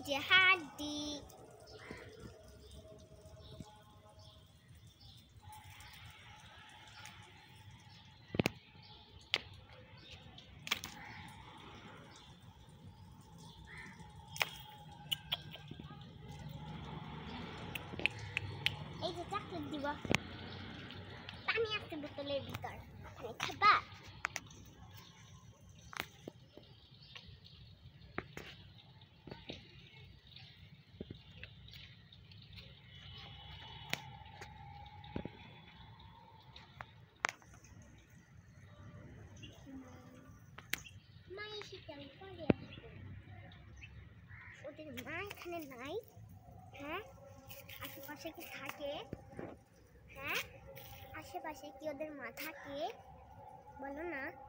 যে হাড্ডি। এই যে চকলেট দিব, পানি আছে বোতলের ভিতর, আপনি খাবা? ওদের মা এখানে নাই, হ্যাঁ? আশেপাশে কি থাকে? হ্যাঁ, আশেপাশে কি ওদের মা থাকে? বলো না।